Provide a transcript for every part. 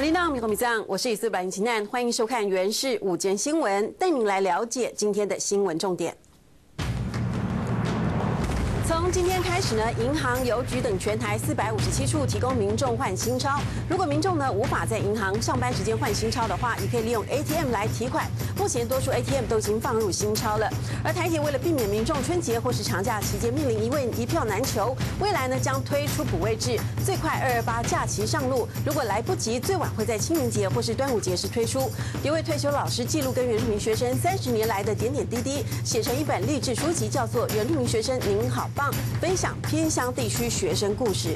我领导米米藏，我是以色列秦南，欢迎收看《原视午间新闻》，带您来了解今天的新闻重点。从今天开始呢，银行、邮局等全台457处提供民众换新钞。如果民众呢无法在银行上班时间换新钞的话，也可以利用 ATM 来提款。目前多数 ATM 都已经放入新钞了。而台铁为了避免民众春节或是长假期间面临一票难求，未来呢将推出补位制，最快228假期上路。如果来不及，最晚会在清明节或是端午节时推出。有位退休老师记录跟原住民学生30年来的点点滴滴，写成一本励志书籍，叫做《原住民学生您好棒》。分享偏乡地区学生故事。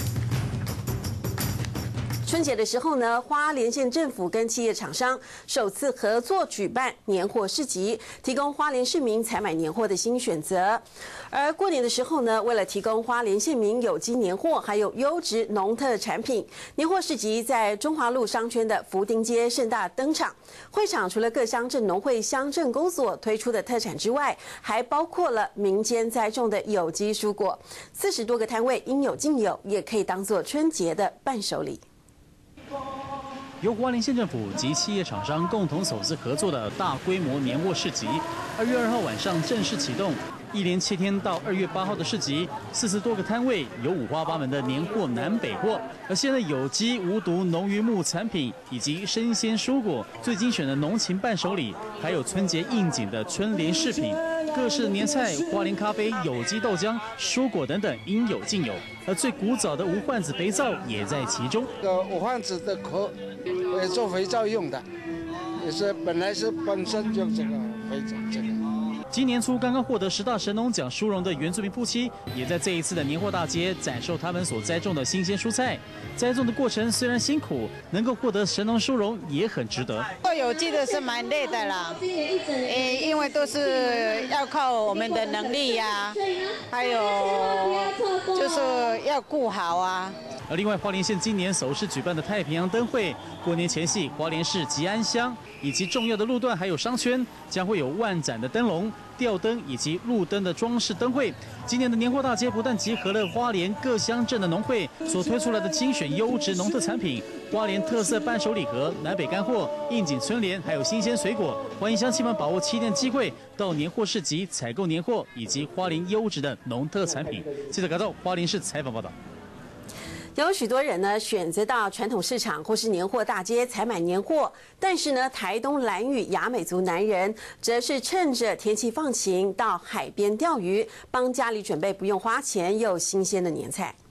春节的时候呢，花莲县政府跟企业厂商首次合作举办年货市集，提供花莲市民采买年货的新选择。而过年的时候呢，为了提供花莲县民有机年货还有优质农特产品，年货市集在中华路商圈的福丁街盛大登场。会场除了各乡镇农会乡镇公所推出的特产之外，还包括了民间栽种的有机蔬果，40多个摊位应有尽有，也可以当作春节的伴手礼。 由花莲县政府及企业厂商共同首次合作的大规模年货市集，2月2号晚上正式启动，一连7天到2月8号的市集，40多个摊位有五花八门的年货南北货，而现在有机无毒农渔牧产品以及生鲜蔬果，最精选的农情伴手礼，还有春节应景的春联饰品。各式年菜、花莲咖啡、有机豆浆、蔬果等等应有尽有，而最古早的无患子肥皂也在其中。 无患子的壳也做肥皂用的，也是本来是本身就这个肥皂这个。 今年初刚刚获得10大神农奖殊荣的原住民夫妻，也在这一次的年货大街展售他们所栽种的新鲜蔬菜。栽种的过程虽然辛苦，能够获得神农殊荣也很值得。 做有机的是蛮累的啦，因为都是要靠我们的能力呀，还有就是要顾好啊。 而另外，花莲县今年首次举办的太平洋灯会，过年前夕，花莲市吉安乡以及重要的路段还有商圈将会有万盏的灯笼、吊灯以及路灯的装饰灯会。今年的年货大街不但集合了花莲各乡镇的农会所推出来的精选优质农特产品，花莲特色伴手礼盒、南北干货、应景春联，还有新鲜水果。欢迎乡亲们把握7天机会，到年货市集采购年货以及花莲优质的农特产品。记者改造花莲市采访报道。 有许多人呢选择到传统市场或是年货大街采买年货，但是呢，台东兰屿雅美族男人则是趁着天气放晴到海边钓鱼，帮家里准备不用花钱又新鲜的年菜。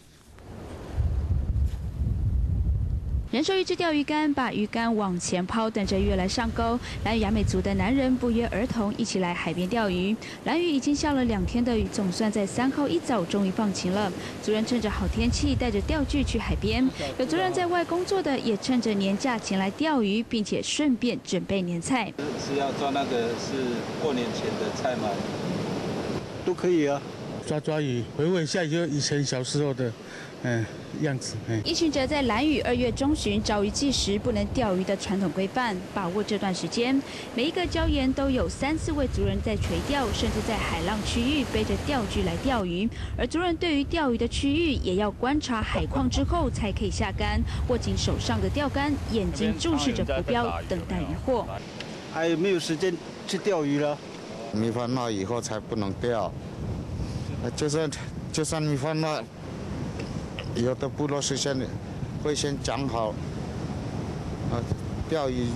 人手一支钓鱼竿，把鱼竿往前抛，等着鱼来上钩。兰屿雅美族的男人不约而同一起来海边钓鱼。兰屿已经下了2天的雨，总算在3号一早终于放晴了。族人趁着好天气，带着钓具去海边。有族人在外工作的，也趁着年假前来钓鱼，并且顺便准备年菜。 是要抓那个是过年前的菜吗？ 都可以啊，抓鱼，回味一下就以前小时候的。样子。 一群者在兰屿2月中旬找鱼季时不能钓鱼的传统规范，把握这段时间，每一个礁岩都有3、4位族人在垂钓，甚至在海浪区域背着钓具来钓鱼。而族人对于钓鱼的区域也要观察海况之后才可以下竿，握紧手上的钓竿，眼睛注视着浮标，等待渔获。 还有没有时间去钓鱼了？ 米饭到以后才不能钓，就算米饭到。有的部落是会先讲好，钓鱼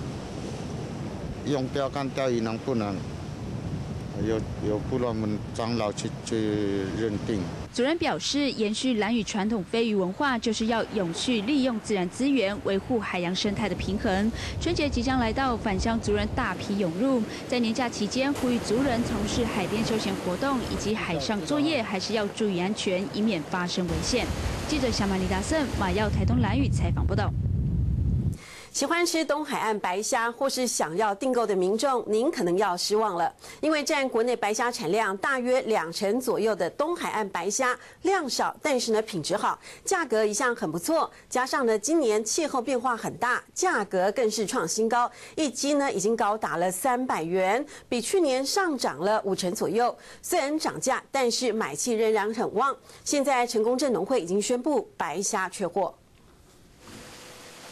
用钓竿钓鱼能不能？有部落们长老去认定。 族人表示，延续兰屿传统飞鱼文化，就是要永续利用自然资源，维护海洋生态的平衡。春节即将来到，返乡族人大批涌入，在年假期间，呼吁族人从事海边休闲活动以及海上作业，还是要注意安全，以免发生危险。记者小马李达胜、马耀台东兰屿采访报道。 喜欢吃东海岸白虾或是想要订购的民众，您可能要失望了，因为占国内白虾产量大约2成左右的东海岸白虾量少，但是呢品质好，价格一向很不错。加上呢今年气候变化很大，价格更是创新高，一斤呢已经高达了300元，比去年上涨了5成左右。虽然涨价，但是买气仍然很旺。现在成功镇农会已经宣布白虾缺货。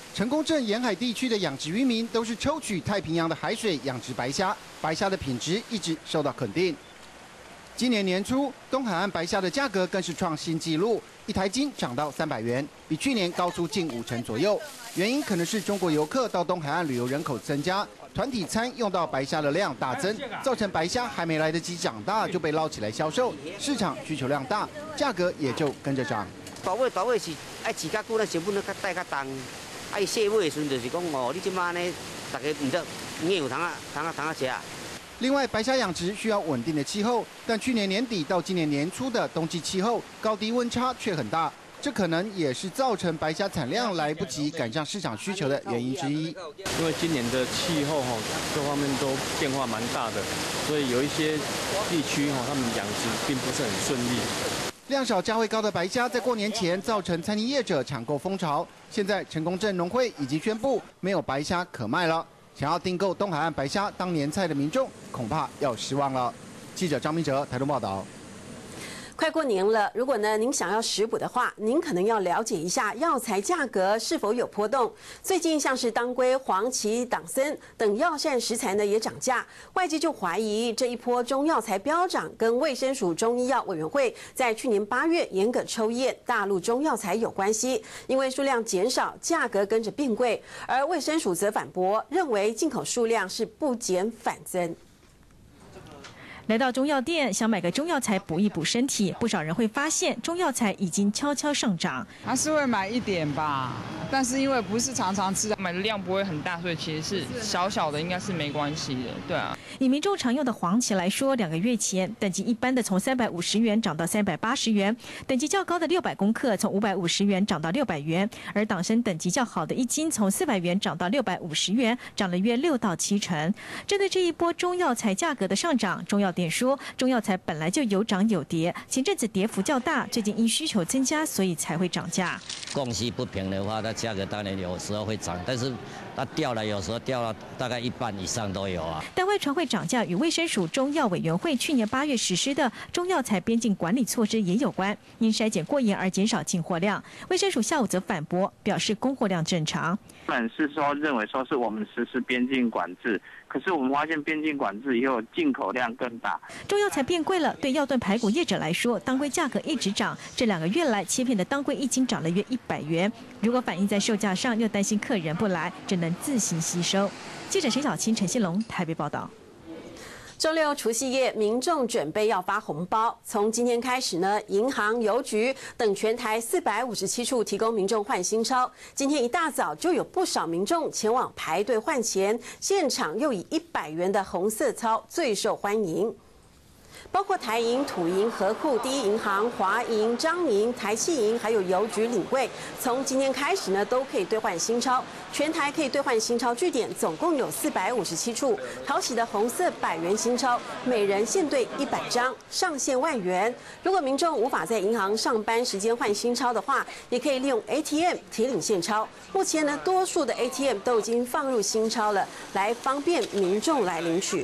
成功镇沿海地区的养殖渔民都是抽取太平洋的海水养殖白虾，白虾的品质一直受到肯定。今年年初，东海岸白虾的价格更是创新纪录，1台斤涨到300元，比去年高出近50%左右。原因可能是中国游客到东海岸旅游人口增加，团体餐用到白虾的量大增，造成白虾还没来得及长大就被捞起来销售，市场需求量大，价格也就跟着涨。 大尾是爱饲较久，咱成本咧较带较重。爱细尾的时阵就是讲哦，你即马呢，大家唔得硬有通啊吃。 另外，白虾养殖需要稳定的气候，但去年年底到今年年初的冬季气候高低温差却很大，这可能也是造成白虾产量来不及赶上市场需求的原因之一。 因为今年的气候各方面都变化蛮大的，所以有一些地区他们养殖并不是很顺利。 量少价位高的白虾在过年前造成餐饮业者抢购风潮，现在成功镇农会已经宣布没有白虾可卖了。想要订购东海岸白虾当年菜的民众，恐怕要失望了。记者张明哲台东报道。 快过年了，如果呢您想要食补的话，您可能要了解一下药材价格是否有波动。最近像是当归、黄芪、党参等药膳食材呢也涨价，外界就怀疑这一波中药材飙涨跟卫生署中医药委员会在去年8月严格抽验大陆中药材有关系，因为数量减少，价格跟着变贵。而卫生署则反驳，认为进口数量是不减反增。 来到中药店，想买个中药材补一补身体，不少人会发现中药材已经悄悄上涨。 还是会买一点吧，但是因为不是常常吃，买的量不会很大，所以其实是小小的应该是没关系的，对啊。 以民众常用的黄芪来说，2个月前等级一般的从350元涨到380元，等级较高的600公克从550元涨到600元，而党参等级较好的1斤从400元涨到650元，涨了约6到7成。针对这一波中药材价格的上涨，中药店说，中药材本来就有涨有跌，前阵子跌幅较大，最近因需求增加，所以才会涨价。 供需不平的话，它价格当然有时候会涨，但是它掉了，有时候掉了大概1半以上都有啊。 但外传会涨价与卫生署中药委员会去年8月实施的中药材边境管理措施也有关，因筛检过严而减少进货量。卫生署下午则反驳，表示供货量正常。 是说认为说是我们实施边境管制，可是我们发现边境管制以后进口量更大。 中药材变贵了，对药炖排骨业者来说，当归价格一直涨，这2个月来切片的当归1斤涨了约100元。如果反映在售价上，又担心客人不来，只能自行吸收。记者陈小青、陈信龙台北报道。 周六除夕夜，民众准备要发红包。从今天开始呢，银行、邮局等全台457处提供民众换新钞。今天一大早就有不少民众前往排队换钱，现场又以100元的红色钞最受欢迎。包括台银、土银、合库、第一银行、华银、彰银、台企银，还有邮局领柜，从今天开始呢，都可以兑换新钞。全台可以兑换新钞据点总共有457处，讨喜的红色100元新钞，每人限兑100张，上限1万元。如果民众无法在银行上班时间换新钞的话，也可以利用 ATM 提领现钞。目前呢，多数的 ATM 都已经放入新钞了，来方便民众来领取。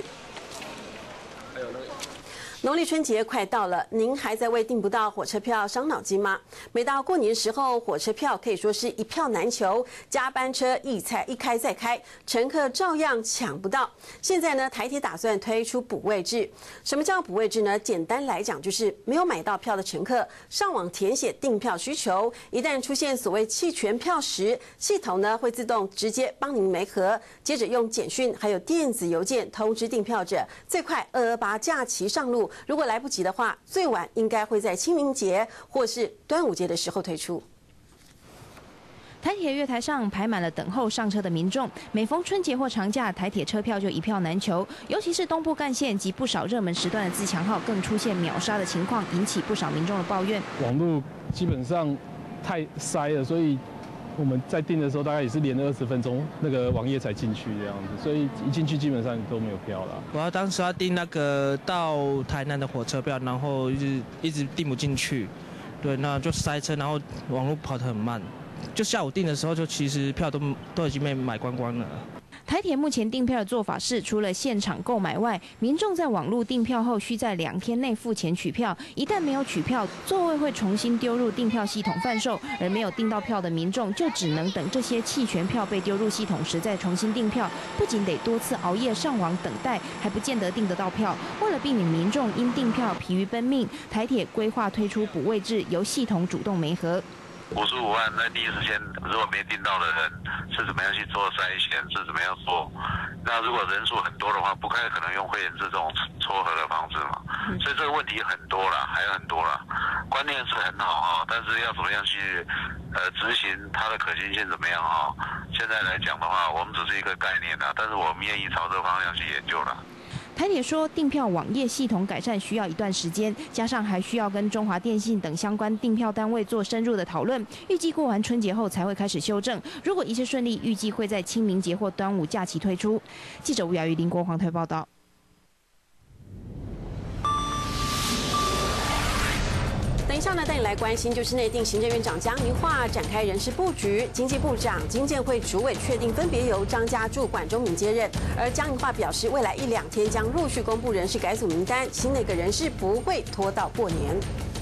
农历春节快到了，您还在为订不到火车票伤脑筋吗？每到过年时候，火车票可以说是一票难求，加班车一开再开，乘客照样抢不到。现在呢，台铁打算推出补位制。什么叫补位制呢？简单来讲，就是没有买到票的乘客上网填写订票需求，一旦出现所谓弃权票时，系统呢会自动直接帮您媒合，接着用简讯还有电子邮件通知订票者，最快228假期上路。如果来不及的话，最晚应该会在清明节或是端午节的时候推出。 台铁月台上排满了等候上车的民众，每逢春节或长假，台铁车票就一票难求。尤其是东部干线及不少热门时段的自强号，更出现秒杀的情况，引起不少民众的抱怨。 网络基本上太塞了，所以我们在订的时候大概也是连了20分钟，那个网页才进去这样子，所以一进去基本上都没有票了。 我当时要订那个到台南的火车票，然后一直订不进去，对，那就塞车，然后网络跑得很慢。就下午订的时候，就其实票都已经被买光光了。 台铁目前订票的做法是，除了现场购买外，民众在网络订票后，需在2天内付钱取票。一旦没有取票，座位会重新丢入订票系统贩售，而没有订到票的民众就只能等这些弃权票被丢入系统时再重新订票。不仅得多次熬夜上网等待，还不见得订得到票。为了避免民众因订票疲于奔命，台铁规划推出补位制，由系统主动媒合。 55万在第一时间，如果没订到的人是怎么样去做筛选，是怎么样做？那如果人数很多的话，不太可能用会员制这种撮合的方式嘛。所以这个问题很多啦，还有很多啦。观念是很好哈，但是要怎么样去执行它的可行性怎么样哈？现在来讲的话，我们只是一个概念啦，但是我们愿意朝这个方向去研究啦。 台铁说，订票网页系统改善需要一段时间，加上还需要跟中华电信等相关订票单位做深入的讨论，预计过完春节后才会开始修正。如果一切顺利，预计会在清明节或端午假期推出。记者吴雅瑜、林国煌台报道。 等一下呢，带你来关心就是内定行政院长江宜桦展开人事布局，经济部长、经建会主委确定分别由张家柱、管中闵接任。而江宜桦表示，未来1-2天将陆续公布人事改组名单，新内阁人事不会拖到过年。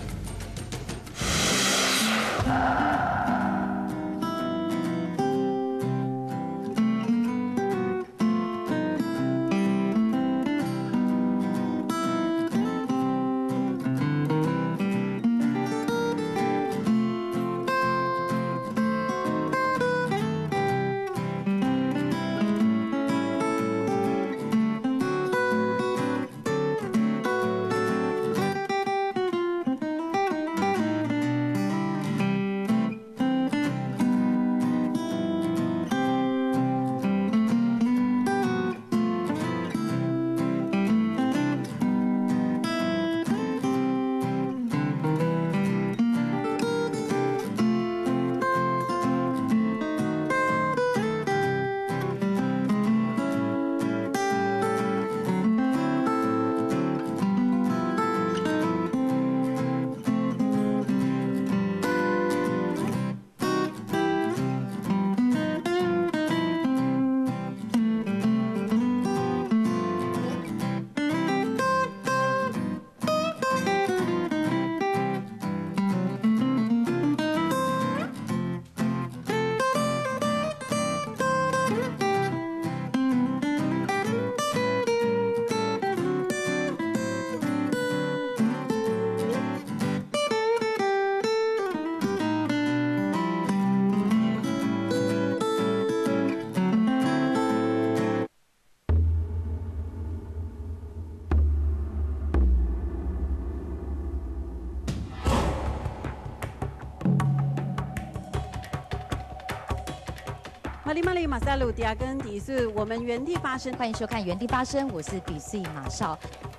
马里马萨鲁迪亚跟迪素，我们原地发生， 欢迎收看《原地发生》，我是迪素马少。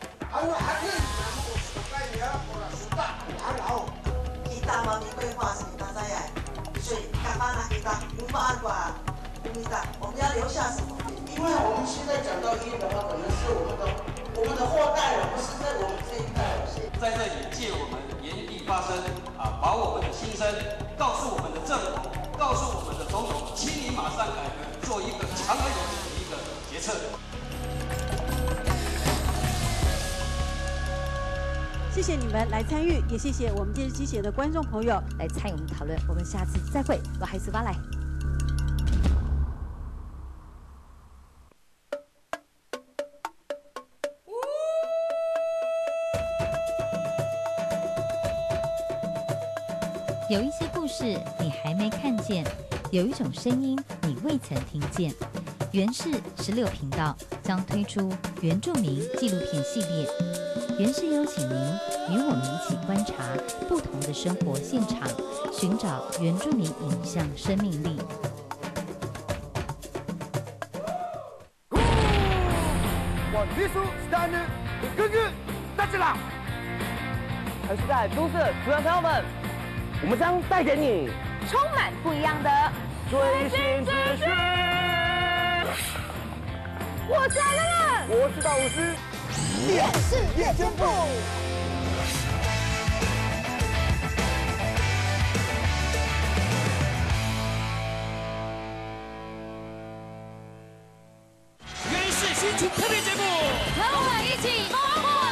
我们要留下什么？因为我们现在讲到医的话，可能是我们的后代了，不是在我们这一代。 在这里借我们原地发声把我们的心声告诉我们的政府，告诉我们的总统，请你马上改革，做一个强而有力的一个决策。 谢谢你们来参与，也谢谢我们电视机前的观众朋友来参与我们讨论。我们下次再会，我还是巴来。有一些故事你还没看见，有一种声音你未曾听见。原视16频道将推出原住民纪录片系列，原视邀请您与我们一起观察不同的生活现场，寻找原住民影像生命力。 我秘书stand哥哥大起来！还是在都市主人朋友们，我们将带给你充满不一样的最新资讯。 我是来了， 我是大武师， 原视夜间部。 出特别节目， 和我们一起过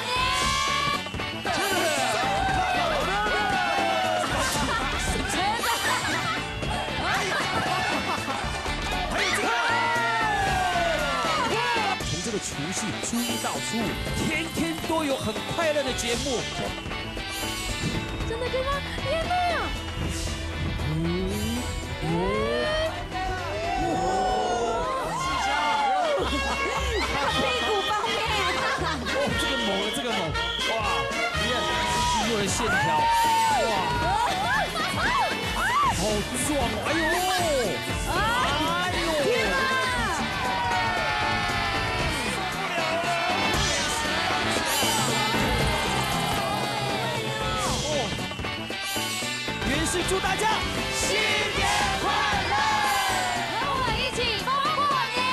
从这个除夕初一到初五，天天都有很快乐的节目。 真的对吗？天哪！屁股方面， 这个猛了，这个猛，哇！你看肌肉的线条，哇，好壮哦！哎呦， 天哪！ 元氏祝大家新年快乐！ 和我一起过年。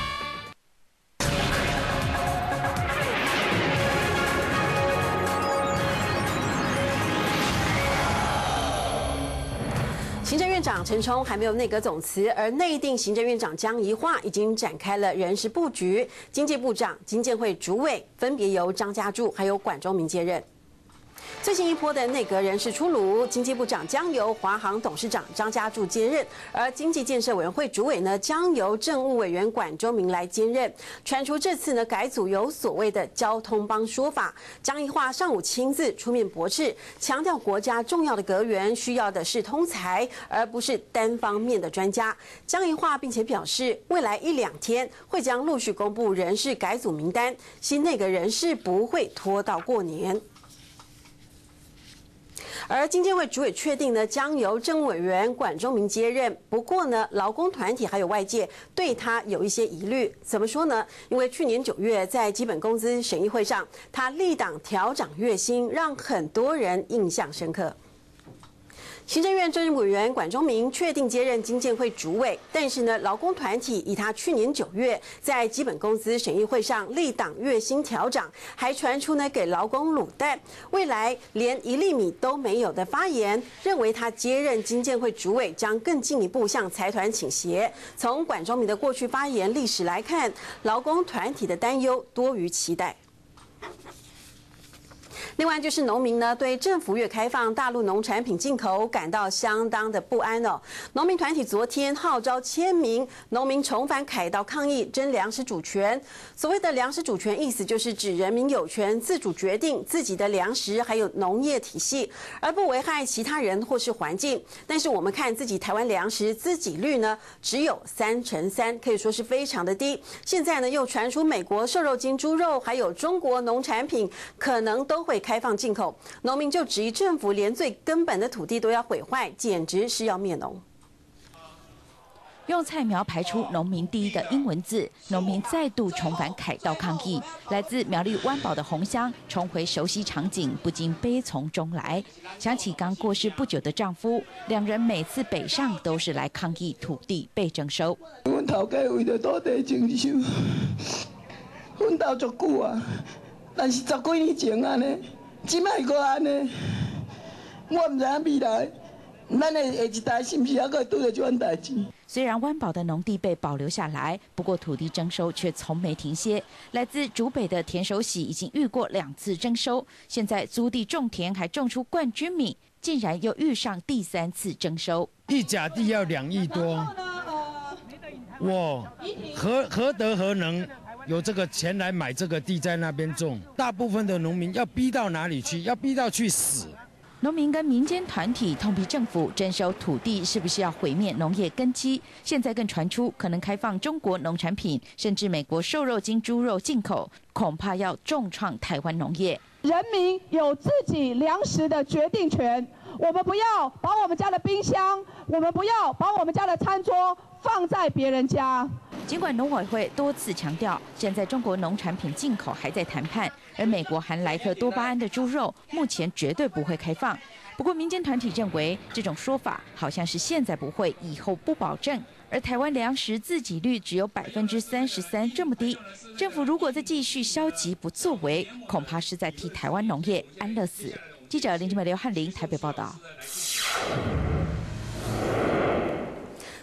行政院长陈冲还没有内阁总辞，而内定行政院长江宜樺已经展开了人事布局，经济部长、经建会主委分别由张家柱还有管中明接任。最新一波的内阁人事出炉，经济部长将由华航董事长张家柱接任，而经济建设委员会主委呢将由政务委员管中明来兼任。传出这次呢改组有所谓的交通帮说法，江宜樺上午亲自出面驳斥，强调国家重要的阁员需要的是通才，而不是单方面的专家。江宜樺并且表示，未来1-2天会将陆续公布人事改组名单，新内阁人事不会拖到过年。而经建会主委确定呢，将由政务委员管中明接任。不过呢，劳工团体还有外界对他有一些疑虑。怎么说呢？因为去年9月在基本工资审议会上，他立档调涨月薪，让很多人印象深刻。行政院政务委员管中明确定接任经建会主委，但是呢，劳工团体以他去年9月在基本工资审议会上立档月薪调涨，还传出呢给劳工卤蛋，未来连1粒米都没有的发言，认为他接任经建会主委将更进一步向财团倾斜。从管中明的过去发言历史来看，劳工团体的担忧多于期待。另外就是农民呢，对政府越开放大陆农产品进口感到相当的不安哦。农民团体昨天号召1000名农民重返凯道抗议，争粮食主权。所谓的粮食主权，意思就是指人民有权自主决定自己的粮食还有农业体系，而不危害其他人或是环境。但是我们看自己台湾粮食自给率呢，只有3%，可以说是非常的低。现在呢，又传出美国瘦肉精、猪肉还有中国农产品可能都会开放进口，农民就质疑政府连最根本的土地都要毁坏，简直是要灭农。 用菜苗排出农民第一的英文字，农民再度重返凯道抗议。来自苗栗湾宝的洪香重回熟悉场景，不禁悲从中来。想起刚过世不久的丈夫，两人每次北上都是来抗议土地被征收。 阮头家为了土地征收，奋斗足久啊，但是10几年前安尼。即摆搁安尼，我唔知影未来，咱的下一代是不是还会拄到这款代志？ 虽然湾宝的农地被保留下来，不过土地征收却从没停歇。来自竹北的田守喜已经遇过2次征收，现在租地种田还种出冠军米，竟然又遇上第3次征收。 一甲地要2亿多，我何德何能？有这个钱来买这个地，在那边种，大部分的农民要逼到哪里去？要逼到去死。 农民跟民间团体痛批政府征收土地是不是要毁灭农业根基？现在更传出可能开放中国农产品，甚至美国瘦肉精、猪肉进口，恐怕要重创台湾农业。 人民有自己粮食的决定权，我们不要把我们家的冰箱，我们不要把我们家的餐桌放在别人家。 尽管农委会多次强调，现在中国农产品进口还在谈判，而美国含莱克多巴胺的猪肉目前绝对不会开放。不过民间团体认为，这种说法好像是现在不会，以后不保证。而台湾粮食自给率只有33%这么低，政府如果再继续消极不作为，恐怕是在替台湾农业安乐死。记者林志美、刘汉玲台北报道。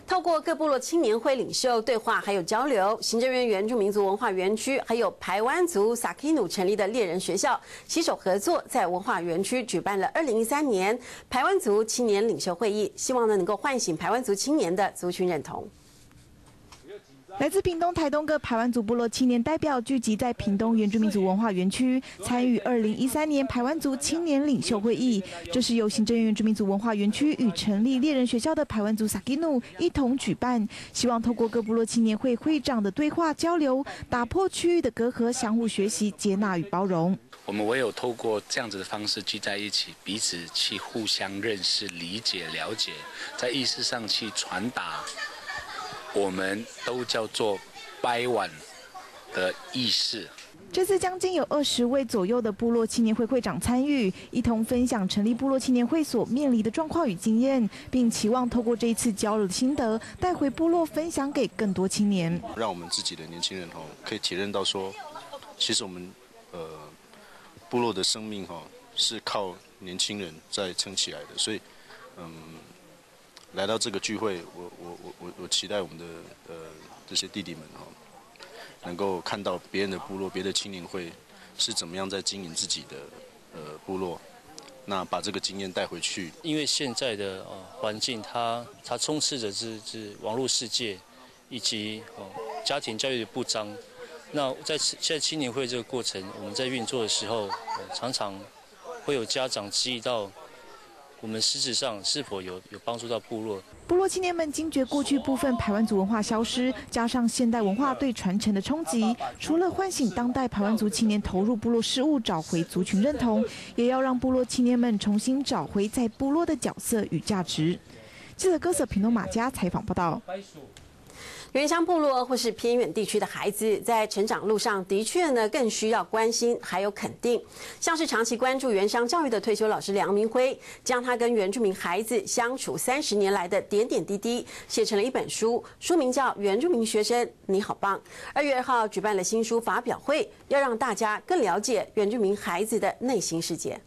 透过各部落青年会领袖对话还有交流，行政院原住民族文化园区还有排湾族萨基努成立的猎人学校携手合作，在文化园区举办了2013年排湾族青年领袖会议，希望能够唤醒排湾族青年的族群认同。 来自屏东、台东各排湾族部落青年代表聚集在屏东原住民族文化园区，参与2013年排湾族青年领袖会议。这是由行政院原住民族文化园区与成立猎人学校的排湾族萨基努一同举办，希望透过各部落青年会会长的对话交流，打破区域的隔阂，相互学习、接纳与包容。 我们唯有透过这样子的方式聚在一起，彼此去互相认识、理解、了解，在意识上去传达。 我们都叫做掰碗的意识。 这次将近有20位左右的部落青年会会长参与，一同分享成立部落青年会所面临的状况与经验，并期望透过这一次交流的心得，带回部落分享给更多青年， 让我们自己的年轻人可以体认到说，其实我们部落的生命是靠年轻人在撑起来的，所以来到这个聚会，我期待我们的这些弟弟们能够看到别人的部落、别的青年会是怎么样在经营自己的部落，那把这个经验带回去。 因为现在的环境它充斥着是网络世界，以及家庭教育的不彰。那在现在青年会这个过程，我们在运作的时候，常常会有家长质疑到。 我们实质上是否有帮助到部落？ 部落青年们惊觉过去部分排湾族文化消失，加上现代文化对传承的冲击，除了唤醒当代排湾族青年投入部落事务，找回族群认同，也要让部落青年们重新找回在部落的角色与价值。记者歌瑟屏东马家采访报道。 原乡部落或是偏远地区的孩子，在成长路上的确呢更需要关心还有肯定。像是长期关注原乡教育的退休老师梁明辉，将他跟原住民孩子相处30年来的点点滴滴，写成了一本书，书名叫《原住民学生你好棒》。2月2号举办了新书发表会，要让大家更了解原住民孩子的内心世界。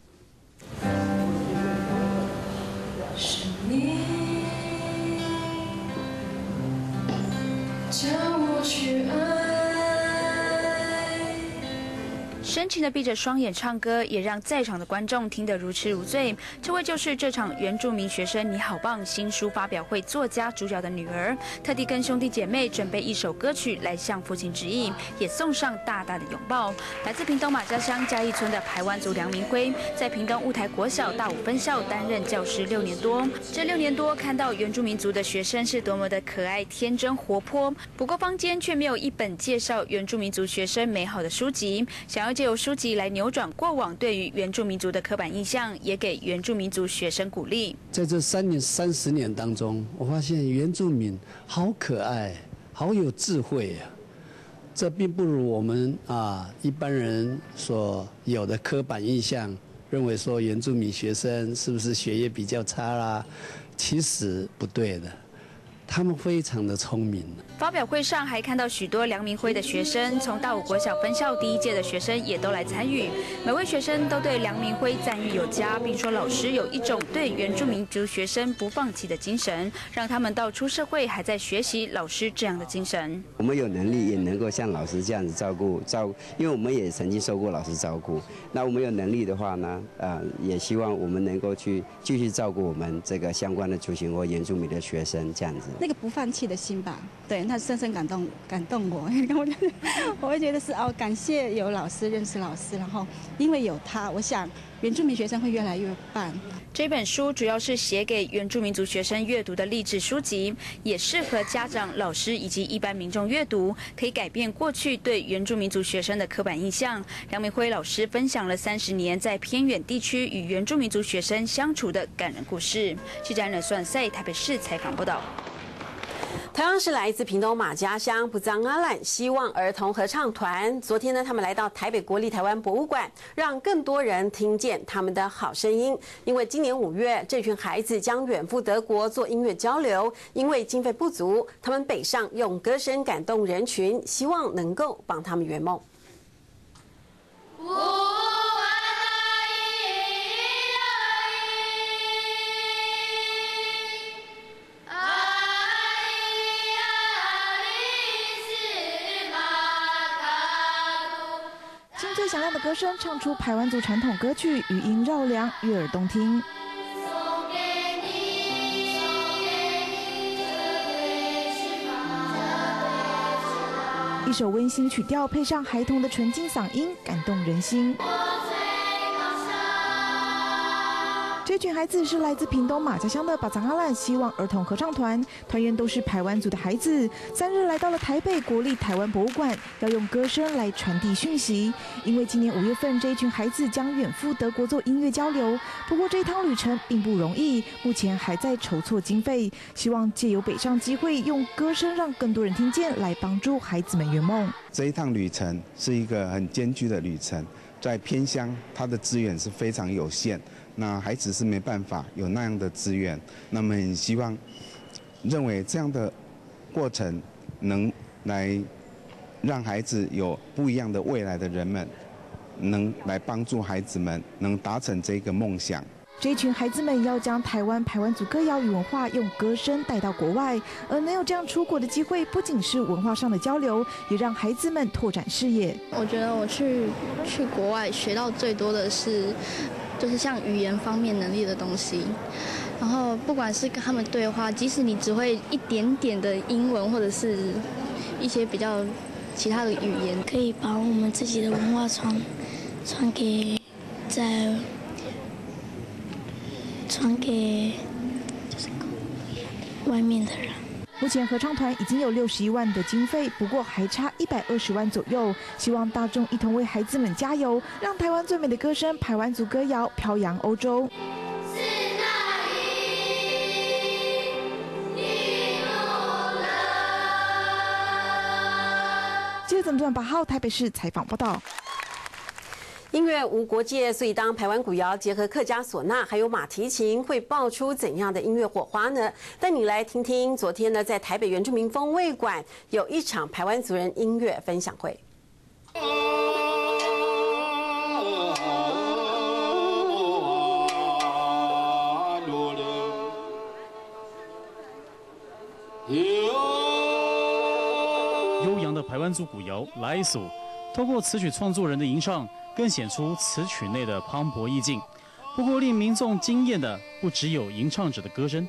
是你。 叫我去爱。 深情地闭着双眼唱歌，也让在场的观众听得如痴如醉。这位就是这场原住民学生你好棒新书发表会作家主角的女儿，特地跟兄弟姐妹准备一首歌曲来向父亲致意，也送上大大的拥抱。来自屏东马家乡嘉义村的排湾族梁明辉，在屏东雾台国小大武分校担任教师6年多。这6年多，看到原住民族的学生是多么的可爱、天真、活泼。不过坊间却没有一本介绍原住民族学生美好的书籍，想要借由书籍来扭转过往对于原住民族的刻板印象，也给原住民族学生鼓励。 在这30年当中，我发现原住民好可爱，好有智慧啊！这并不如我们一般人所有的刻板印象，认为说原住民学生是不是学业比较差啦？其实不对的。 他们非常的聪明。 发表会上还看到许多梁明辉的学生，从大武国小分校第1届的学生也都来参与。每位学生都对梁明辉赞誉有加，并说老师有一种对原住民族学生不放弃的精神，让他们到出社会还在学习老师这样的精神。 我们有能力也能够像老师这样子照顾，因为我们也曾经受过老师照顾。那我们有能力的话呢，也希望我们能够去继续照顾我们这个相关的族群或原住民的学生这样子。 那个不放弃的心吧，对，那深深感动我。我会觉得是感谢有老师认识老师，然后因为有他，我想原住民学生会越来越棒。 这本书主要是写给原住民族学生阅读的励志书籍，也适合家长、老师以及一般民众阅读，可以改变过去对原住民族学生的刻板印象。梁明辉老师分享了30年在偏远地区与原住民族学生相处的感人故事。记者安乐算在台北市采访报道。 同样是来自屏东马家乡布藏阿兰希望儿童合唱团，昨天呢，他们来到台北国立台湾博物馆，让更多人听见他们的好声音。因为今年5月，这群孩子将远赴德国做音乐交流，因为经费不足，他们北上用歌声感动人群，希望能够帮他们圆梦。 响亮的歌声唱出排湾族传统歌曲，余音绕梁，悦耳动听。一首温馨曲调配上孩童的纯净嗓音，感动人心。这群孩子是来自屏东马家乡的巴掌阿兰希望儿童合唱团，团员都是排湾族的孩子。3日来到了台北国立台湾博物馆，要用歌声来传递讯息。因为今年5月份，这一群孩子将远赴德国做音乐交流。不过这一趟旅程并不容易，目前还在筹措经费，希望借由北上机会，用歌声让更多人听见，来帮助孩子们圆梦。 这一趟旅程是一个很艰巨的旅程，在偏乡，它的资源是非常有限。那孩子是没办法有那样的资源，那么很希望认为这样的过程能来让孩子有不一样的未来的人们，能来帮助孩子们能达成这个梦想。 这群孩子们要将台湾排湾族歌谣与文化用歌声带到国外，而能有这样出国的机会，不仅是文化上的交流，也让孩子们拓展视野。 我觉得我去国外学到最多的是。就是像语言方面能力的东西，然后不管是跟他们对话，即使你只会一点点的英文，或者是一些比较其他的语言， 可以把我们自己的文化传给就是外面的人。 目前合唱团已经有61万的经费，不过还差120万左右。希望大众一同为孩子们加油，让台湾最美的歌声——排湾族歌谣飘扬欧洲。记者怎么8号台北市采访报道。 音乐无国界，所以当排湾古谣结合客家唢呐还有马蹄琴，会爆出怎样的音乐火花呢？带你来听听。昨天呢，在台北原住民风味馆有一场排湾族人音乐分享会。 悠扬的排湾族古谣来一首，透过词曲创作人的吟唱，更显出词曲内的磅礴意境。不过，令民众惊艳的不只有吟唱者的歌声。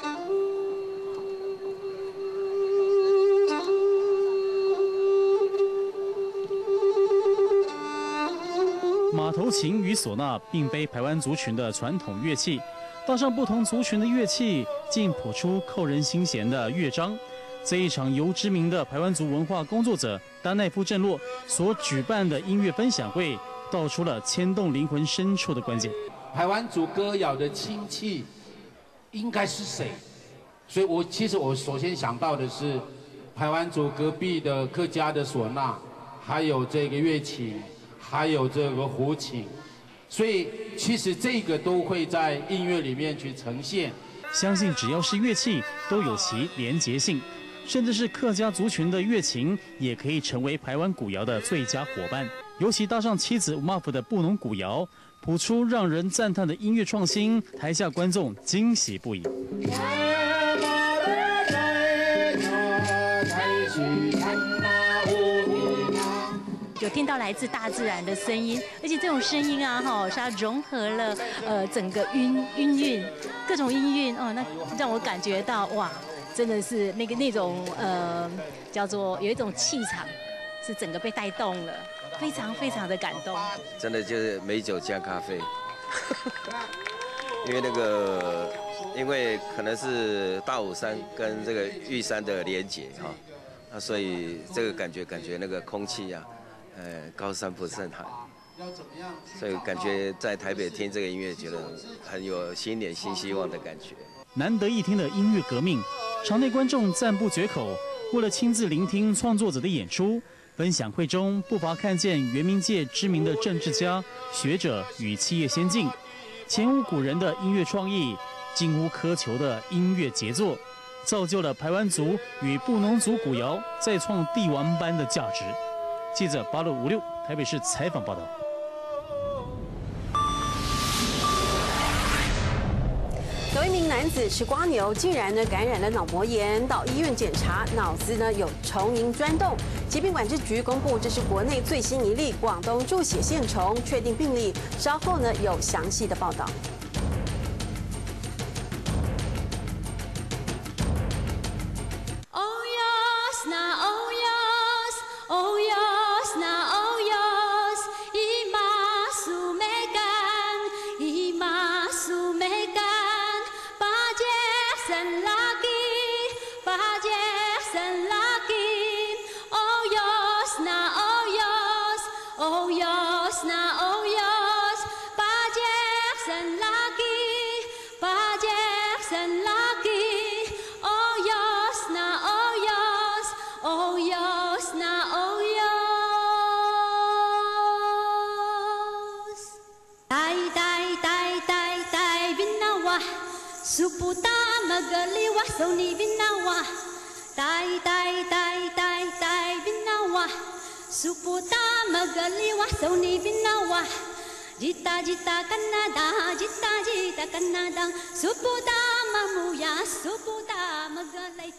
马头琴与唢呐并非排湾族群的传统乐器，搭上不同族群的乐器，竟谱出扣人心弦的乐章。这一场由知名的排湾族文化工作者丹奈夫镇落所举办的音乐分享会，道出了牵动灵魂深处的关键。 排湾族歌谣的亲戚应该是谁？所以其实我首先想到的是排湾族隔壁的客家的唢呐，还有这个乐琴，还有这个胡琴，所以其实这个都会在音乐里面去呈现。 相信只要是乐器，都有其连结性。甚至是客家族群的乐琴，也可以成为排湾古谣的最佳伙伴。尤其搭上妻子吴妈夫的布农古谣，谱出让人赞叹的音乐创新，台下观众惊喜不已。 有听到来自大自然的声音，而且这种声音啊，是它融合了整个音韵，各种音韵哦，那让我感觉到哇。真的是那种叫做有一种气场，是整个被带动了，非常非常的感动。 真的就是美酒加咖啡，因为可能是大武山跟这个玉山的连结那所以这个感觉那个空气啊，高山不胜寒，所以感觉在台北听这个音乐，觉得很有新年新希望的感觉。 难得一听的音乐革命。场内观众赞不绝口。为了亲自聆听创作者的演出，分享会中不乏看见原民界知名的政治家、学者与企业先进，前无古人的音乐创意，近无苛求的音乐杰作，造就了排湾族与布农族古谣再创帝王般的价值。记者8656台北市采访报道。 有一名男子吃瓜牛，竟然呢感染了脑膜炎，到医院检查，脑子呢有虫蝇钻洞。疾病管制局公布，这是国内最新一例广东注血线虫确定病例，稍后呢有详细的报道。 Suputa magaliwa soni binawa tai tai tai tai tai binawa Suputa magaliwa soni binawa Jita jita Kanada jita jita Kanada Suputa mamuya suputa magalay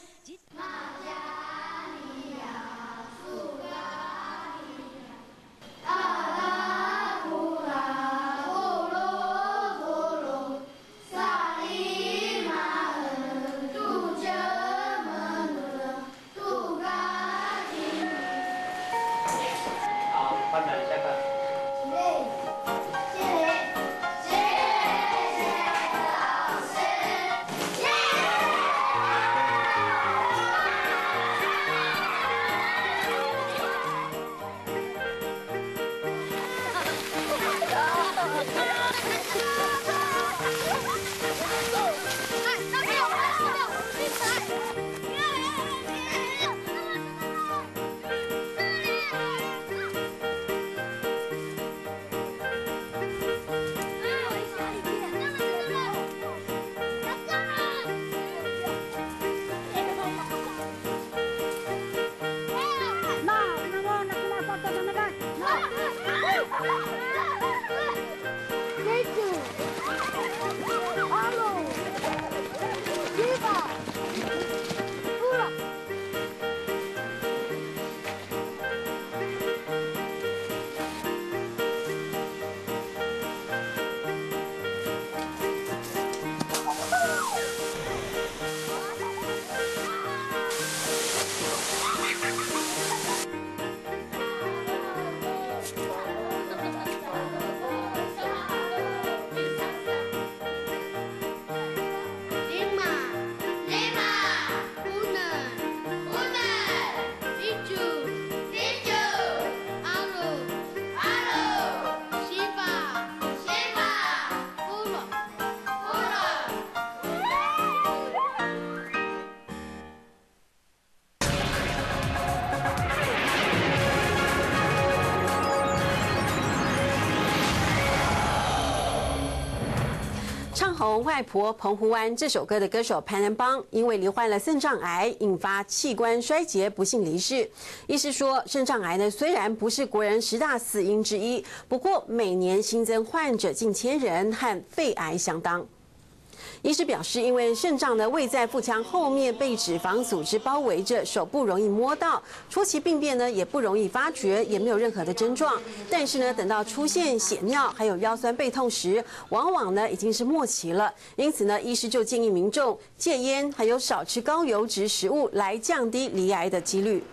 唱红《外婆澎湖湾》这首歌的歌手潘安邦，因为罹患了肾脏癌，引发器官衰竭，不幸离世。医师说，肾脏癌呢虽然不是国人10大死因之一，不过每年新增患者近1000人，和肺癌相当。 医师表示，因为肾脏呢位在腹腔后面，被脂肪组织包围着，手不容易摸到，初期病变呢也不容易发觉，也没有任何的症状。但是呢，等到出现血尿还有腰酸背痛时，往往呢已经是末期了。因此呢，医师就建议民众戒烟，还有少吃高油脂食物，来降低罹癌的几率。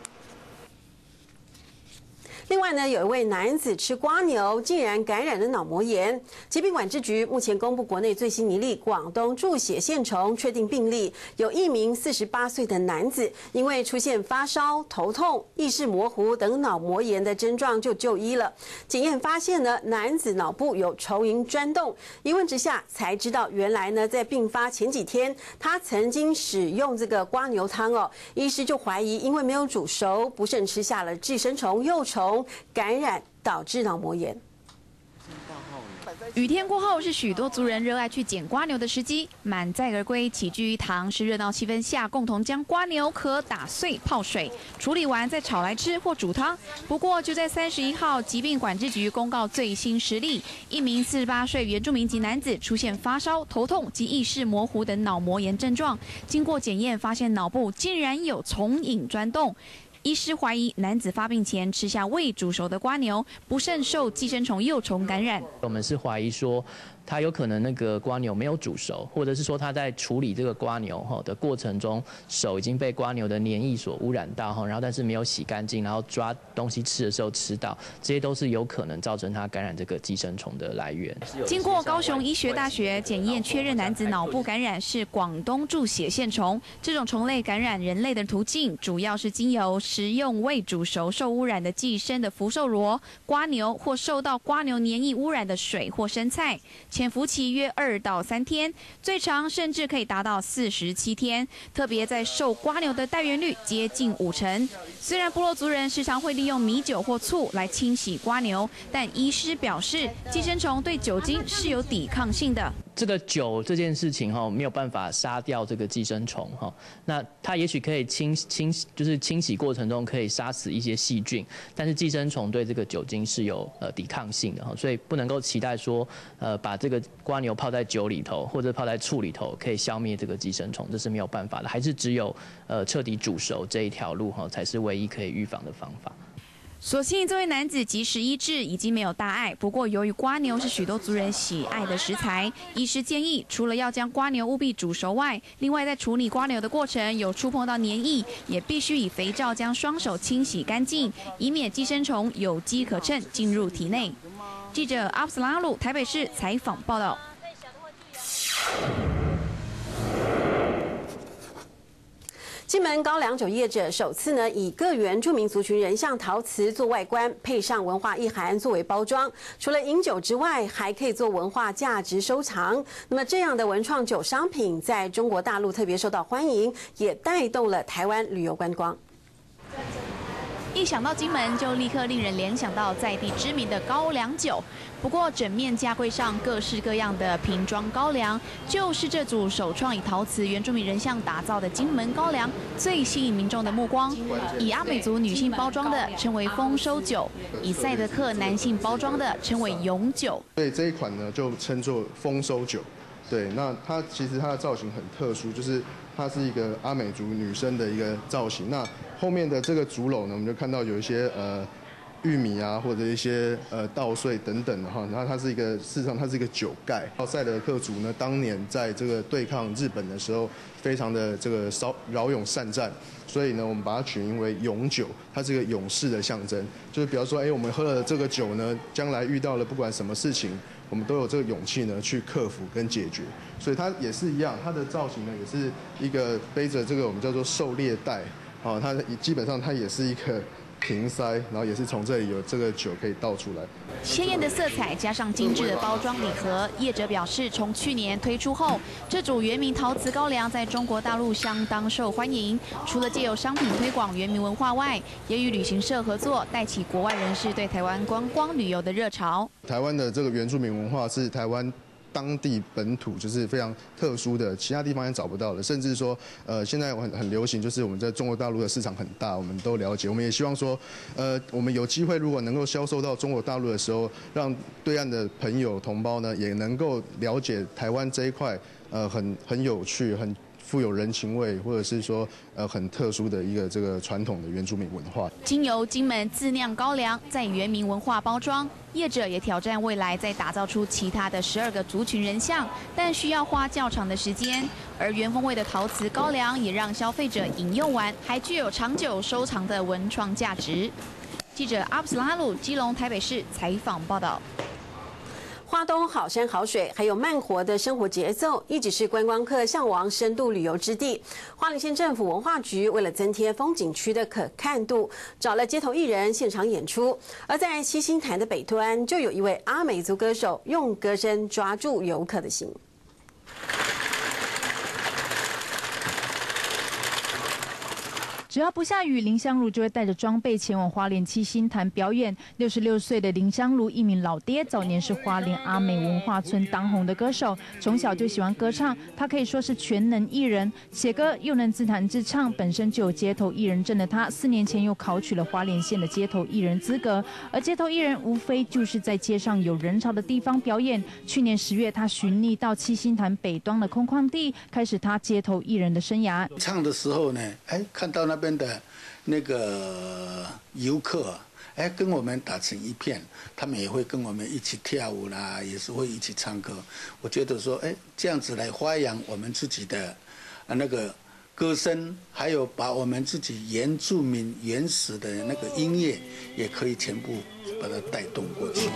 另外呢，有一位男子吃瓜牛，竟然感染了脑膜炎。疾病管制局目前公布国内最新一例广东注血线虫确定病例，有一名48岁的男子，因为出现发烧、头痛、意识模糊等脑膜炎的症状，就医了。检验发现呢，男子脑部有虫蝇钻洞。一问之下才知道，原来呢，在病发前几天，他曾经使用这个瓜牛汤哦。医师就怀疑，因为没有煮熟，不慎吃下了寄生虫幼虫。 感染导致脑膜炎。 雨天过后是许多族人热爱去捡瓜牛的时机，满载而归，齐聚一堂，是热闹气氛下共同将瓜牛壳打碎、泡水，处理完再炒来吃或煮汤。不过就在31号，疾病管制局公告最新实例，一名48岁原住民籍男子出现发烧、头痛及意识模糊等脑膜炎症状，经过检验发现脑部竟然有丛隐钻洞。医师怀疑男子发病前吃下未煮熟的瓜牛，不慎受寄生虫幼虫感染。 我们是怀疑说，他有可能那个瓜牛没有煮熟，或者是说他在处理这个瓜牛的过程中，手已经被瓜牛的粘液所污染到，然后但是没有洗干净，然后抓东西吃的时候吃到，这些都是有可能造成他感染这个寄生虫的来源。 经过高雄医学大学检验确认，男子脑部感染是广东柱血线虫。这种虫类感染人类的途径，主要是经由食用未煮熟受污染的寄生的福寿螺、瓜牛，或受到瓜牛粘液污染的水或生菜。潜伏期约2到3天，最长甚至可以达到47天。特别在受瓜牛的带原率接近50%。虽然部落族人时常会利用米酒或醋来清洗瓜牛，但医师表示，寄生虫对酒精是有抵抗性的。 这个酒这件事情没有办法杀掉这个寄生虫那它也许可以清洗过程中可以杀死一些细菌，但是寄生虫对这个酒精是有抵抗性的所以不能够期待说把这个瓜牛泡在酒里头或者泡在醋里头可以消灭这个寄生虫，这是没有办法的，还是只有彻底煮熟这一条路才是唯一可以预防的方法。 所幸这位男子及时医治，已经没有大碍。不过，由于瓜牛是许多族人喜爱的食材，医师建议除了要将瓜牛务必煮熟外，另外在处理瓜牛的过程有触碰到黏液，也必须以肥皂将双手清洗干净，以免寄生虫有机可乘进入体内。记者阿布斯拉鲁台北市采访报道。 金门高粱酒业者首次以各原住民族群人像陶瓷做外观，配上文化意涵作为包装。除了饮酒之外，还可以做文化价值收藏。那么这样的文创酒商品在中国大陆特别受到欢迎，也带动了台湾旅游观光。 一想到金门，就立刻令人联想到在地知名的高粱酒。不过，整面架柜上各式各样的瓶装高粱，就是这组首创以陶瓷原住民人像打造的金门高粱最吸引民众的目光。以阿美族女性包装的称为丰收酒，以赛德克男性包装的称为永酒。 所以这一款呢，就称作丰收酒。对，那它其实它的造型很特殊，就是它是一个阿美族女生的一个造型。那后面的这个竹篓呢，我们就看到有一些玉米啊，或者一些稻穗等等的然后它是一个，事实上它是一个酒盖。赛德克族呢，当年在这个对抗日本的时候，非常的这个骁勇善战，所以呢，我们把它取名为勇酒，它是一个勇士的象征。就是比方说，我们喝了这个酒呢，将来遇到了不管什么事情，我们都有这个勇气呢去克服跟解决。所以它也是一样，它的造型呢也是一个背着这个我们叫做狩猎袋，它基本上它也是一个瓶塞，然后也是从这里有这个酒可以倒出来。 鲜艳的色彩加上精致的包装礼盒，业者表示，从去年推出后，这组原民陶瓷高粱在中国大陆相当受欢迎。除了借由商品推广原民文化外，也与旅行社合作，带起国外人士对台湾观光旅游的热潮。 台湾的这个原住民文化是台湾当地本土就是非常特殊的，其他地方也找不到的。甚至说，现在很流行，就是我们在中国大陆的市场很大，我们都了解。我们也希望说，我们有机会如果能够销售到中国大陆的时候，让对岸的朋友同胞呢，也能够了解台湾这一块，很有趣、很富有人情味，或者是说很特殊的一个这个传统的原住民文化。 经由金门自酿高粱，在原民文化包装，业者也挑战未来再打造出其他的12个族群人像，但需要花较长的时间。而原风味的陶瓷高粱也让消费者饮用完，还具有长久收藏的文创价值。记者阿布斯拉鲁基隆台北市采访报道。 花东好山好水，还有慢活的生活节奏，一直是观光客向往深度旅游之地。花莲县政府文化局为了增添风景区的可看度，找了街头艺人现场演出。而在七星潭的北端，就有一位阿美族歌手用歌声抓住游客的心。 这只要不下雨，林香如就会带着装备前往花莲七星潭表演。66岁的林香如，一名老爹，早年是花莲阿美文化村当红的歌手，从小就喜欢歌唱。他可以说是全能艺人，写歌又能自弹自唱，本身就有街头艺人证的他，4年前又考取了花莲县的街头艺人资格。而街头艺人无非就是在街上有人潮的地方表演。去年10月，他寻觅到七星潭北端的空旷地，开始他街头艺人的生涯。 唱的时候呢，看到那边的那个游客，跟我们打成一片，他们也会跟我们一起跳舞啦，也是会一起唱歌。我觉得说，这样子来发扬我们自己的那个歌声，还有把我们自己原住民原始的那个音乐，也可以全部把它带动过去。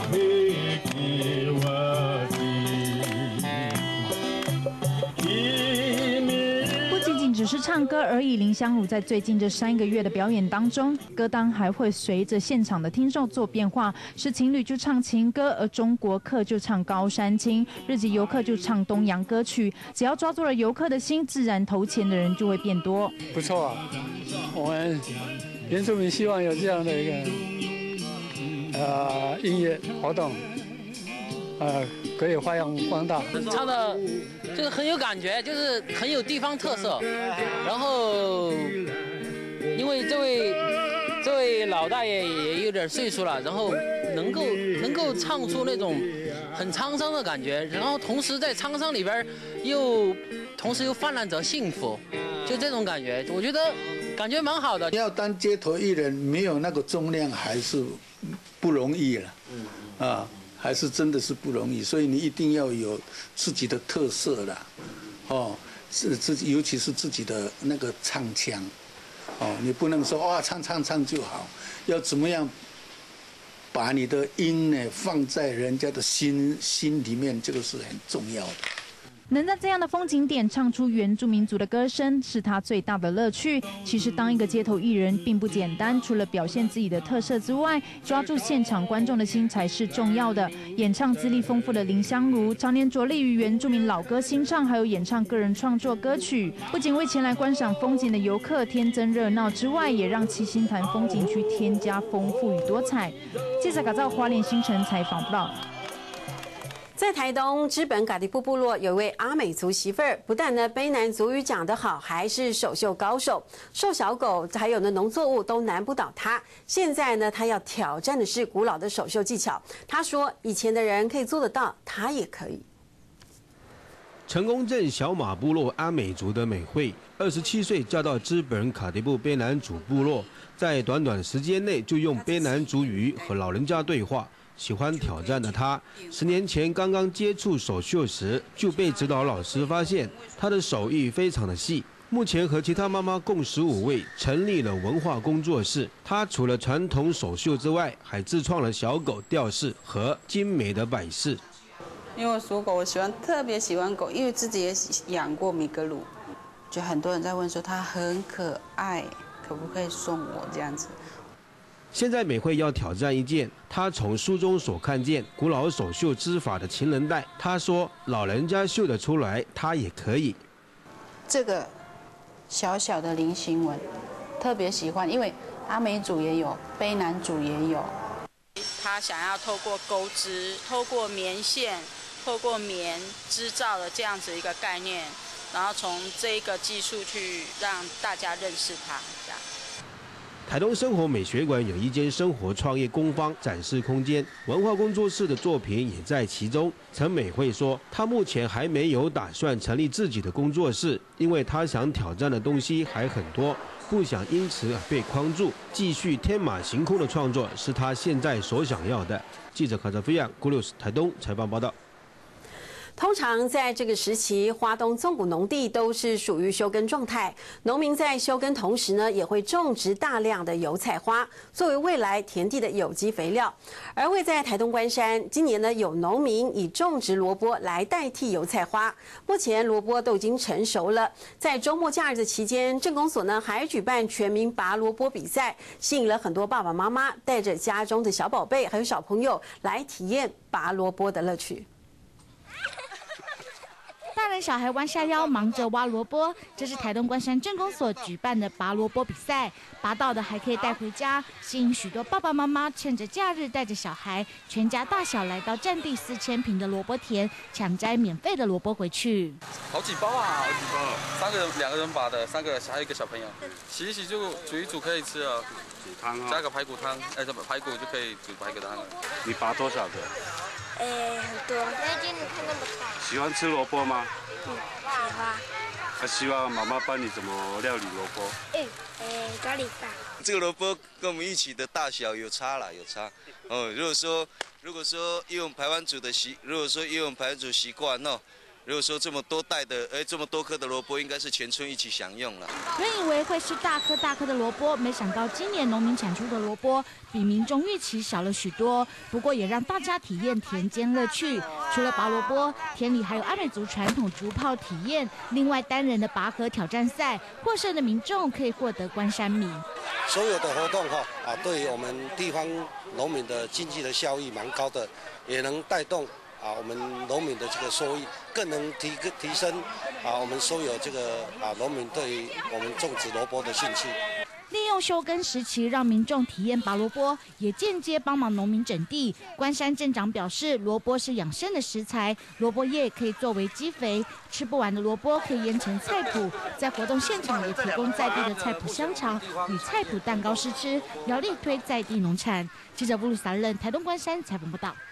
只是唱歌而已。林香如在最近这3个月的表演当中，歌单还会随着现场的听众做变化，是情侣就唱情歌，而中国客就唱高山青，日籍游客就唱东洋歌曲。只要抓住了游客的心，自然投钱的人就会变多。 不错啊，我们原住民希望有这样的一个音乐活动，可以发扬光大。 唱的就是很有感觉，就是很有地方特色。然后，因为这位老大爷也有点岁数了，然后能够唱出那种很沧桑的感觉，然后同时在沧桑里边同时又泛滥着幸福，就这种感觉，我觉得感觉蛮好的。 要当街头艺人，没有那个重量还是不容易了，还是真的是不容易，所以你一定要有自己的特色啦，尤其是自己的那个唱腔，你不能说唱就好，要怎么样把你的音呢放在人家的心里面，这个是很重要的。 能在这样的风景点唱出原住民族的歌声，是他最大的乐趣。其实当一个街头艺人并不简单，除了表现自己的特色之外，抓住现场观众的心才是重要的。演唱资历丰富的林香如，常年着力于原住民老歌新唱，还有演唱个人创作歌曲，不仅为前来观赏风景的游客添增热闹之外，也让七星潭风景区添加丰富与多彩。记者改造花莲新城采访报道。 在台东知本嘎迪布部落有一位阿美族媳妇儿，不但呢卑南族语讲得好，还是手绣高手，瘦小狗还有呢农作物都难不倒她。现在呢，她要挑战的是古老的手绣技巧。她说，以前的人可以做得到，她也可以。 成功镇小马部落阿美族的美惠，27岁嫁到知本卡迪布卑南族部落，在短短时间内就用卑南族语和老人家对话。喜欢挑战的他，10年前刚刚接触手绣时，就被指导老师发现他的手艺非常的细。目前和其他妈妈共15位，成立了文化工作室。他除了传统手绣之外，还自创了小狗吊饰和精美的摆饰。 因为我属狗，我特别喜欢狗，因为自己也养过米格鲁，就很多人在问说它很可爱，可不可以送我这样子。 现在美惠要挑战一件她从书中所看见古老手绣织法的情人带。她说：“老人家绣得出来，她也可以。” 这个小小的菱形纹，特别喜欢，因为阿美族也有，卑南族也有。他想要透过钩织、透过棉线、透过棉织造的这样子一个概念，然后从这一个技术去让大家认识它，这样。 台东生活美学馆有一间生活创业工坊展示空间，文化工作室的作品也在其中。陈美惠说，她目前还没有打算成立自己的工作室，因为她想挑战的东西还很多，不想因此而被框住。继续天马行空的创作是她现在所想要的。记者卡扎菲亚，News台东采访报道。 通常在这个时期，花东纵谷农地都是属于休耕状态。农民在休耕同时呢，也会种植大量的油菜花，作为未来田地的有机肥料。而位在台东关山，今年呢有农民以种植萝卜来代替油菜花。目前萝卜都已经成熟了。在周末假日的期间，镇公所呢还举办全民拔萝卜比赛，吸引了很多爸爸妈妈带着家中的小宝贝还有小朋友来体验拔萝卜的乐趣。 带人小孩弯下腰忙着挖萝卜。这是台东关山镇公所举办的拔萝卜比赛，拔到的还可以带回家，吸引许多爸爸妈妈趁着假日带着小孩，全家大小来到占地4000坪的萝卜田，抢摘免费的萝卜回去。 好几包啊，好几包，3个人2个人拔的，3个还有1个小朋友，洗一洗就煮一煮可以吃了， 煮汤啊， 加个排骨汤，排骨就可以煮排骨汤了。 你拔多少个？ 很多。那间你看那么大。 喜欢吃萝卜吗？ 喜欢。 希望妈妈帮你怎么料理萝卜？ 咖喱饭。 这个萝卜跟我们一起的大小有差啦，有差。哦，如果说用排湾族习惯哦。如果说这么多袋的，这么多颗的萝卜，应该是全村一起享用了。 原以为会是大颗大颗的萝卜，没想到今年农民产出的萝卜比民众预期小了许多。不过也让大家体验田间乐趣。除了拔萝卜，田里还有阿美族传统竹炮体验，另外单人的拔河挑战赛，获胜的民众可以获得关山米。 所有的活动对于我们地方农民的经济的效益蛮高的，也能带动我们农民的这个收益，更能提升我们所有这个农民对于我们种植萝卜的兴趣。 利用休耕时期让民众体验拔萝卜，也间接帮忙农民整地。关山镇长表示，萝卜是养生的食材，萝卜叶可以作为基肥，吃不完的萝卜可以腌成菜脯。在活动现场也提供在地的菜脯香肠与菜脯蛋糕试吃，苗栗推在地农产。记者布鲁萨任台东关山采访报道。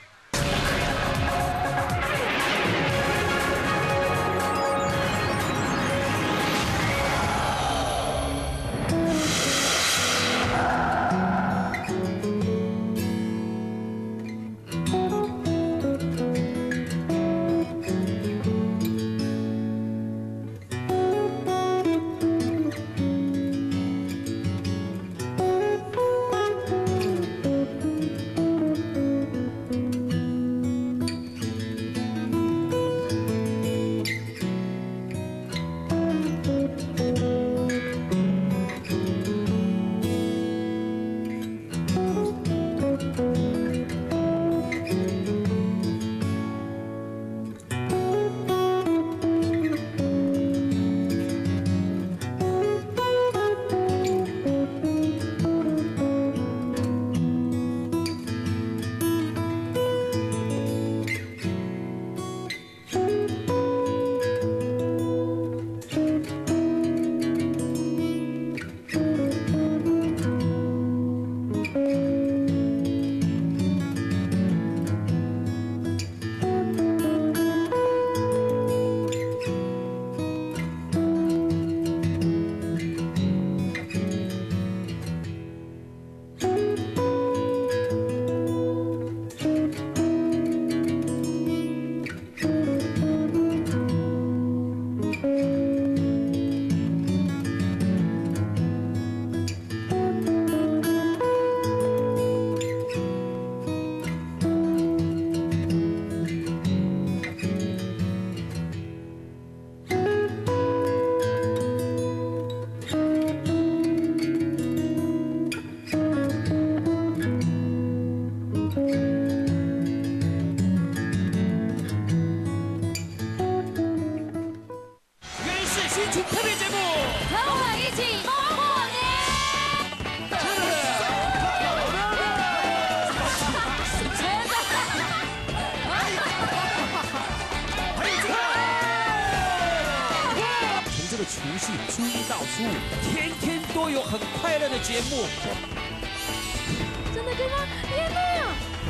除夕初一到初五，天天都有很快乐的节目。 真的吗？天哪！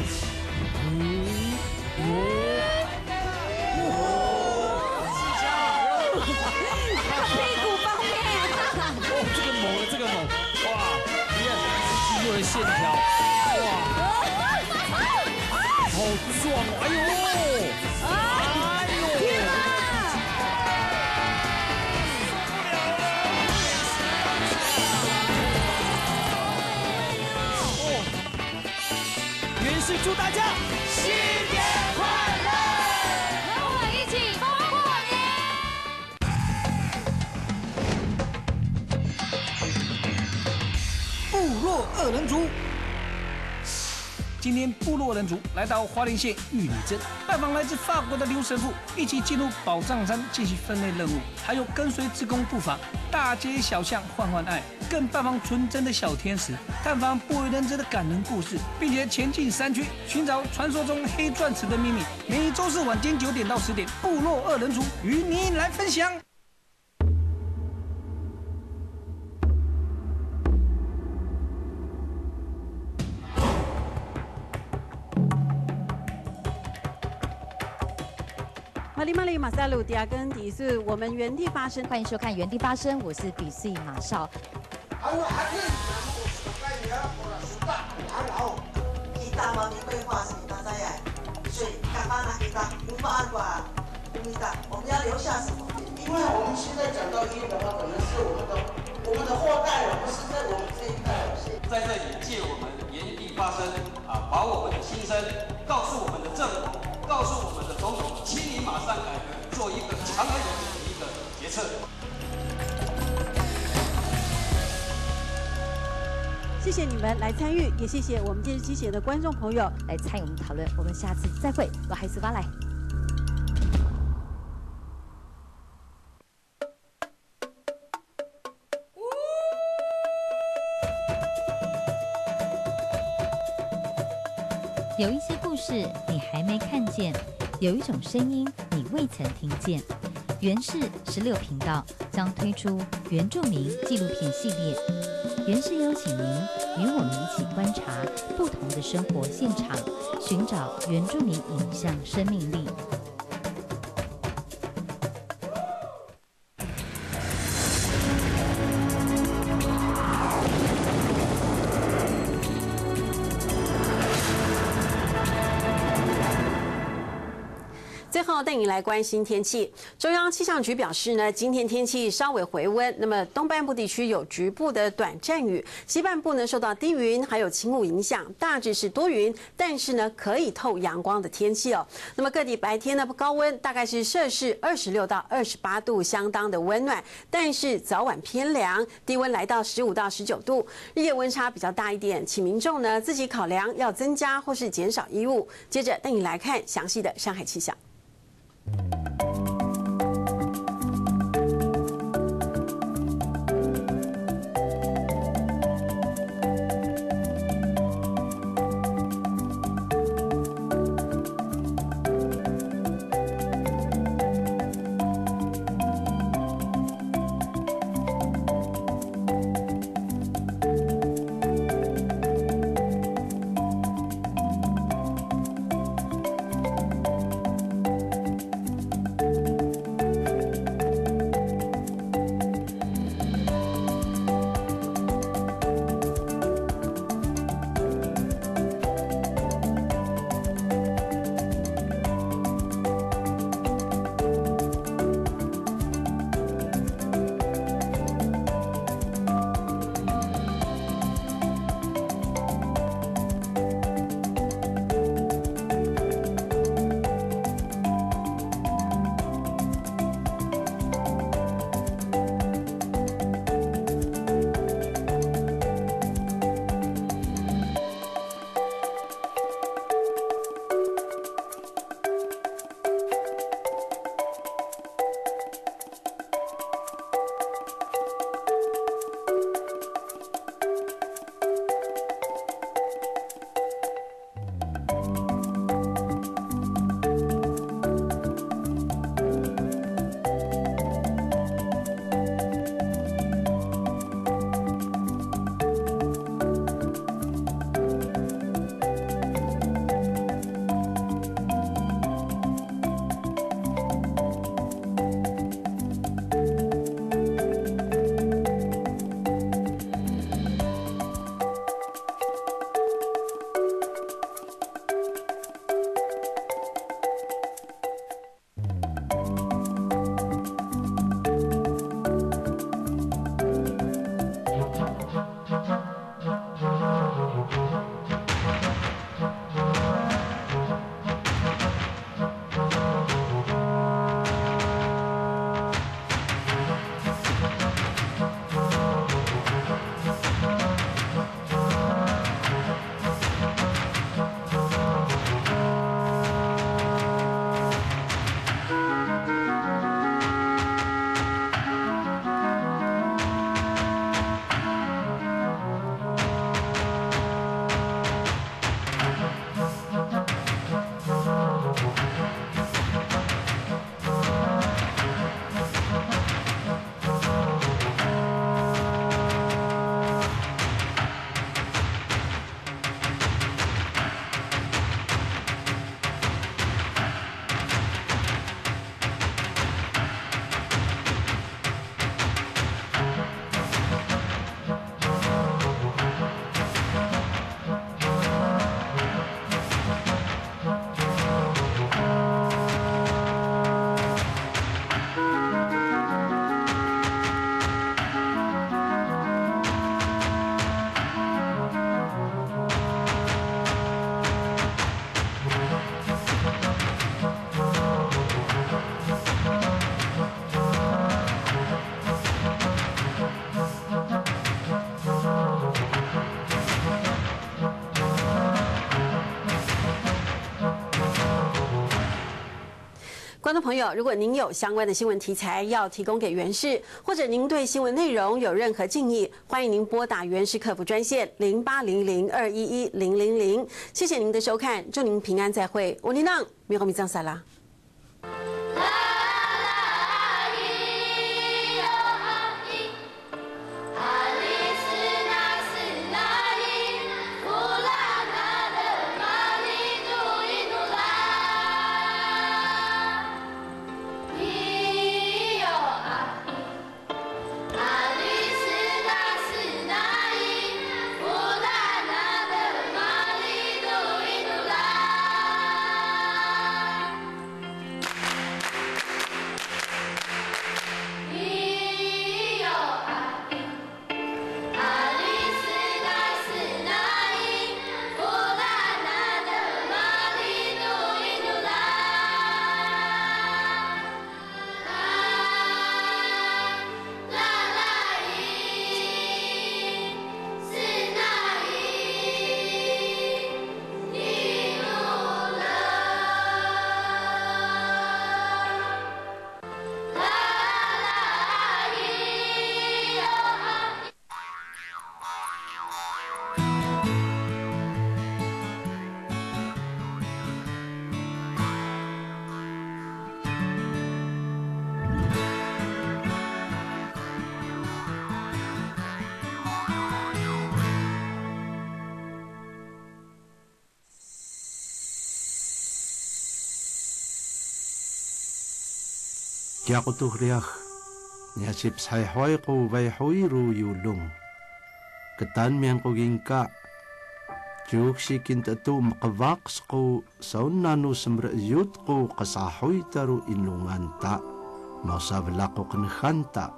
屁股方面， 哦，这个猛了，这个猛，哇！你看肌肉的线条，哇，好壮，哎呦！ 祝大家新年快乐！ 和我一起过年。部落二人组， 今天部落人族来到花莲县玉里镇，拜访来自法国的刘神父，一起进入宝藏山进行分类任务，还有跟随志工步伐，大街小巷换换爱，更拜访纯真的小天使，探访不为人知的感人故事，并且前进山区寻找传说中黑钻石的秘密。每周四晚间9点到10点，部落二人族与你来分享。 玛丽马萨鲁迪亚跟迪是我们原地发生， 欢迎收看《原地发生》，我是比斯马少。 我们要留下什么？因为我们现在讲到医的话，可能是我们的后代了，不是在我们这一代。 在这里借我们原地发声把我们的心声告诉我们的政府，告诉我们的总统，请你马上改革，做一个强而有力的一个决策。 谢谢你们来参与，也谢谢我们电视机前的观众朋友来参与我们讨论。我们下次再会，我还是巴来。有一些故事你还没看见，有一种声音你未曾听见。原视16频道将推出原住民纪录片系列，原视邀请您与我们一起观察不同的生活现场，寻找原住民影像生命力。 最后带你来关心天气。中央气象局表示呢，今天天气稍微回温，那么东半部地区有局部的短暂雨，西半部呢受到低云还有轻雾影响，大致是多云，但是呢可以透阳光的天气哦。那么各地白天呢高温大概是摄氏26到28度，相当的温暖，但是早晚偏凉，低温来到15到19度，日夜温差比较大一点，请民众呢自己考量要增加或是减少衣物。接着带你来看详细的上海气象。 观众朋友，如果您有相关的新闻题材要提供给原视，或者您对新闻内容有任何建议，欢迎您拨打原视客服专线0800211000。谢谢您的收看，祝您平安再会。我尼娜米后米藏萨拉。 Kaya ko to riyak, niya sip say hoy ko bay hoy ru yulong. Katan miyang ko gingka, juk si kintatu makavaks ko saun nanu samrayut ko kasahoy taru inungan ta, mausabla ko kanhanta.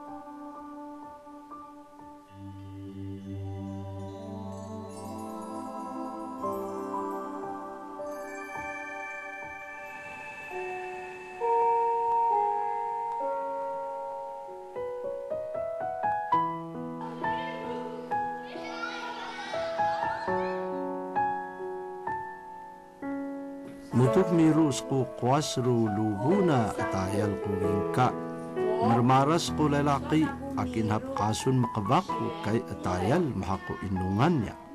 Mutuk mirus ko kwasru lubuna atayal ko gingka. Marmaras ko lalaki akin hapkasun makabak ko kay atayal mahako inungan niya.